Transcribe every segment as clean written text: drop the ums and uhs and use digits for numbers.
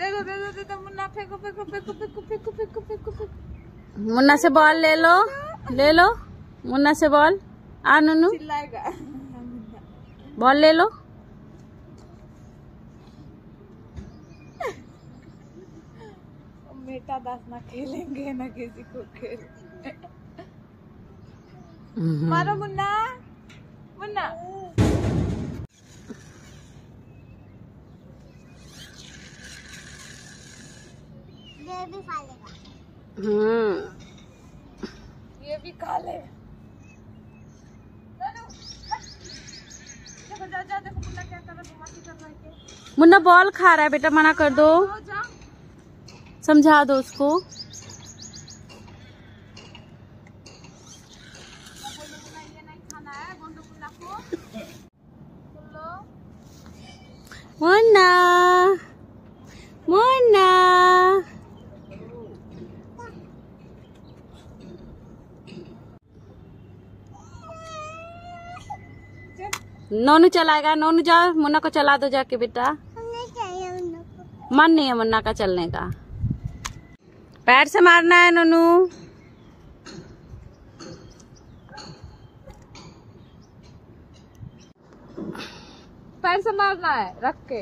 दे दो मुन्ना, फेंको फेंको फेंको फेंको फेंको फेंको फेंको फेंको। मुन्ना से बॉल ले लो, ले लो मुन्ना से बॉल। आ नुनू चिल्लाएगा। बॉल ले लो। बेटा दास ना खेलेंगे ना किसी को खेल। मारो मुन्ना, मुन्ना। ये भी खा लेगा। ये भी खा ले। देखो जा जा, देखो मुन्ना क्या कर रहा है, बदमाशी कर रहा है। मुन्ना बॉल खा रहा है बेटा, मना कर दो, समझा दो उसको। मुन्ना मुन्ना नोनू चलाएगा, नोनू जाओ, मुन्ना को चला दो जाके बेटा। मन नहीं है मुन्ना का चलने का, पैर से मारना है नोनू। पैर से मारना है, रख के।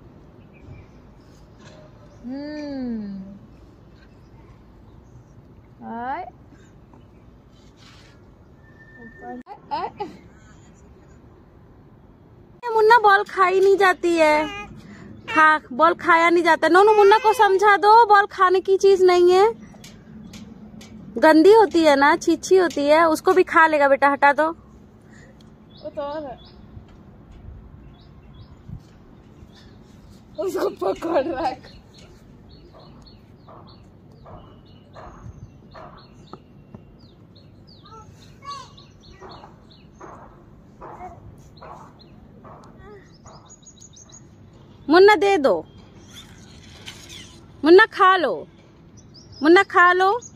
आए मुन्ना बॉल खाई नहीं जाती है, बॉल खाया नहीं जाता। नोनू मुन्ना को समझा दो, बॉल खाने की चीज नहीं है, गंदी होती है ना, छीछी होती है। उसको भी खा लेगा बेटा, हटा दो। वो तो और है। उसको पकड़ रख। मुन्ना दे दो, मुन्ना खा लो, मुन्ना खा लो।